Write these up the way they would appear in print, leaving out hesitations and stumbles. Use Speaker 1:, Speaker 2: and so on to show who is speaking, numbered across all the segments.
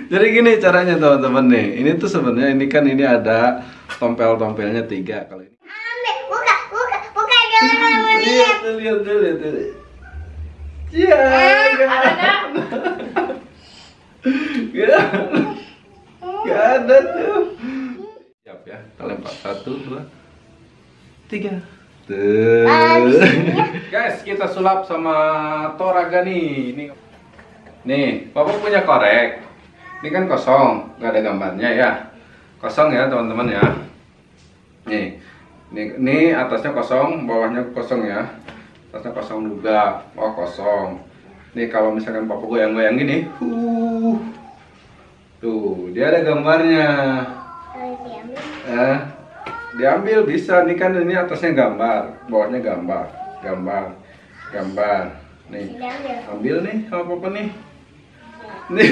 Speaker 1: Jadi gini caranya teman-teman nih. Ini tuh sebenarnya ini ada tompel-tompelnya 3 kalau ini.
Speaker 2: Buka jangan lihat.
Speaker 1: Lihat tuh. Ya, gak ada tuh. Siap ya, kita lempar 1, 2, 3. Tuh. Guys, kita sulap sama Toraga nih. Nih, Papa punya korek. Ini kan kosong, nggak ada gambarnya ya. Kosong ya teman-teman ya. Nih atasnya kosong, bawahnya kosong ya. Atasnya kosong juga, bawah kosong. Nih kalau misalkan Papa goyang-goyang gini, tuh dia ada gambarnya. Diambil bisa, nih kan ini atasnya gambar, bawahnya gambar. Nih, ambil nih sama Papa nih. Nih.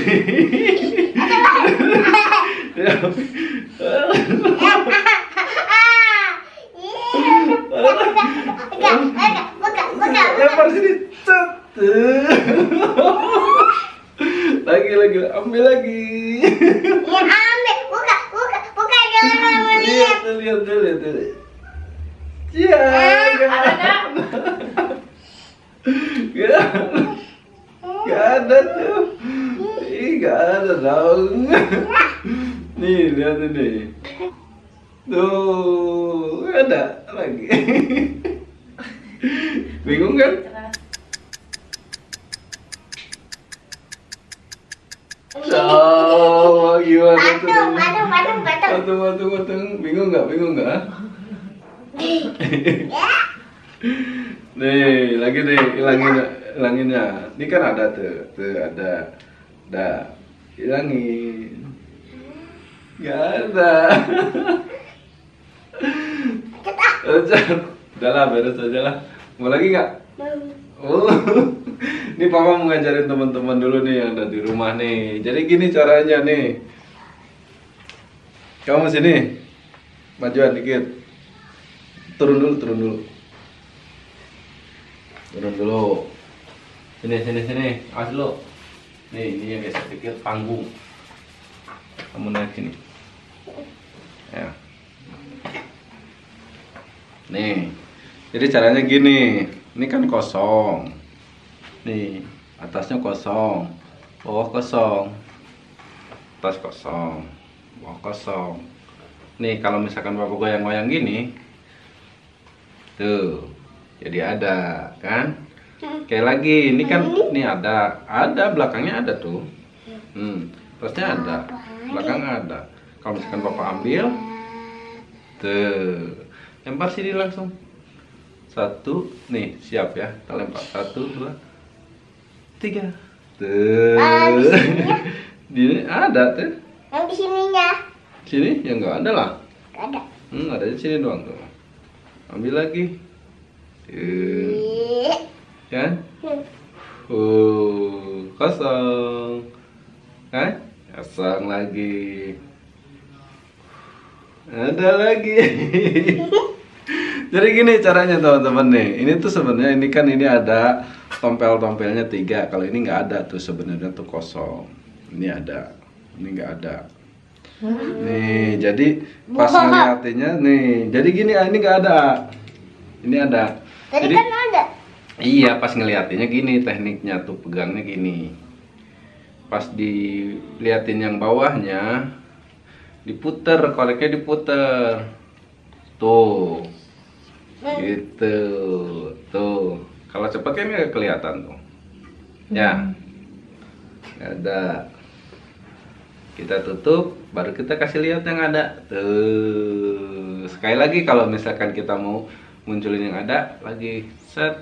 Speaker 1: Lempar sini. Lagi, ambil lagi.
Speaker 2: Ya ambil, buka jangan lihat.
Speaker 1: Lihat. Ya, gak ada tuh. Gak ada dong. Nih, lihat ini. Tuh, ada lagi. Bingung kan? Oh, gimana tuh? Patung. Bingung nggak? Nih, lagi deh, hilanginnya. Ini kan ada tuh ada. Hilangin. Gak ada. Udahlah, beres aja lah. Mau lagi nggak? Oh, ini Papa mau ngajarin teman-teman dulu nih yang ada di rumah nih. Jadi gini caranya nih. Kamu sini, majuan dikit. Turun dulu. Sini. Awas dulu. Nih, ini yang biasa pikir panggung. Kamu naik sini. Ya. Nih. Jadi caranya gini. Ini kan kosong. Nih, atasnya kosong. Bawah kosong. Atas kosong. Bawah kosong. Nih, kalau misalkan Bapak goyang-goyang gini, tuh. Jadi ada, kan? Kayak lagi, ini kan ini ada belakangnya ada tuh. Terusnya ada, belakang ada. Kalau misalkan Bapak ambil, tuh, lempar sini langsung. 1, nih siap ya. Kita lempar 1, 2, 3. Tuh. Di ada tuh.
Speaker 2: Yang di sininya.
Speaker 1: Sini ya nggak ada lah.
Speaker 2: Gak ada.
Speaker 1: Ada di sini doang tuh. Ambil lagi. Tuh. Kan? Kosong. Kan? Kosong lagi. Ada lagi. Jadi gini caranya teman-teman nih. Ini tuh sebenarnya ini ada tompel-tompelnya 3. Kalau ini nggak ada tuh sebenarnya tuh kosong. Ini ada. Ini nggak ada. Nih, jadi pas ngeliatinnya nih. Jadi gini, ini nggak ada. Ini ada.
Speaker 2: Tadi
Speaker 1: Jadi,
Speaker 2: kan ada.
Speaker 1: iya, pas ngeliatinnya gini tekniknya tuh, pegangnya gini. Pas diliatin yang bawahnya, diputer, koreknya diputer. Tuh. Gitu. Tuh. Kalau cepat kan nggak kelihatan tuh. Ya. Nggak ada. Kita tutup, baru kita kasih lihat yang ada. Tuh. Sekali lagi kalau misalkan kita mau munculin yang ada, lagi set.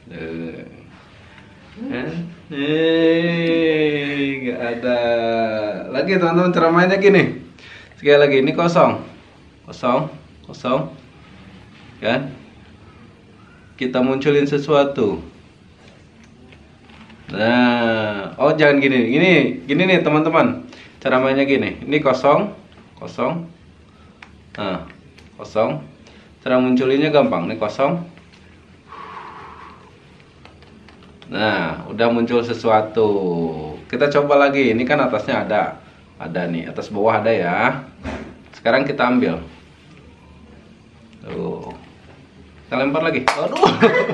Speaker 1: Nggak ada. Lagi teman-teman, cara mainnya gini. Sekali lagi, ini kosong. Kan? Kita munculin sesuatu. Nah, oh jangan gini nih teman-teman. Cara mainnya gini. Ini kosong. Nah, kosong. Cara munculinnya gampang. Ini kosong. Nah, udah muncul sesuatu. Kita coba lagi. Ini kan atasnya ada. Ada nih, atas bawah ada ya. Sekarang kita ambil. Tuh. Kita lempar lagi. Aduh.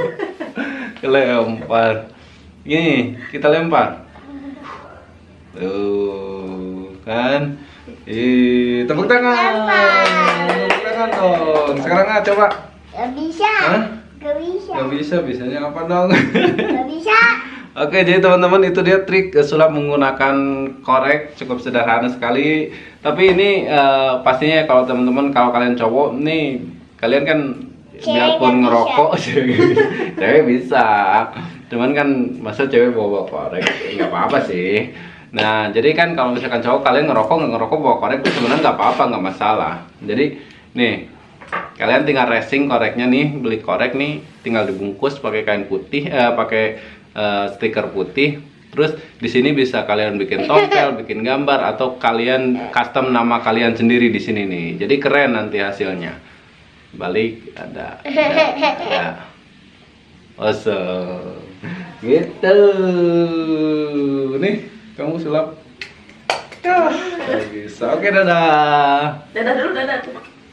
Speaker 1: Lempar. Gini, kita lempar. Tuh, kan? Tepuk tangan. Tepuk tangan dong. Sekarang coba.
Speaker 2: Gak bisa.
Speaker 1: Hah?
Speaker 2: Gak bisa.
Speaker 1: Gak bisa, bisanya apa dong?
Speaker 2: Gak bisa.
Speaker 1: Oke, jadi teman-teman itu dia trik sulap menggunakan korek, cukup sederhana sekali. Tapi ini pastinya kalau teman-teman, kalau kalian cowok nih, kalian kan biarpun ngerokok, cewek bisa. Cuman kan masa cewek bawa korek, nggak apa-apa sih. Nah, jadi kan kalau misalkan cowok kalian ngerokok nggak ngerokok bawa korek itu sebenarnya nggak apa-apa, nggak masalah. Jadi nih, kalian tinggal racing koreknya nih, beli korek nih, tinggal dibungkus pakai kain putih, pakai stiker putih. Terus di sini bisa kalian bikin tompel, bikin gambar, atau kalian custom nama kalian sendiri di sini nih. Jadi keren nanti hasilnya. Balik ada. Awesome. Gitu. Nih, kamu sulap. Ya, bisa. Oke, dadah.
Speaker 3: Dadah dulu, dadah.